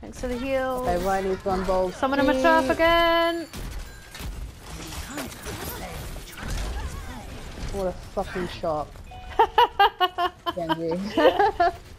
Thanks for the heal. Okay, Riley's gone bold. Someone in my turf again. What a fucking shot. Genji.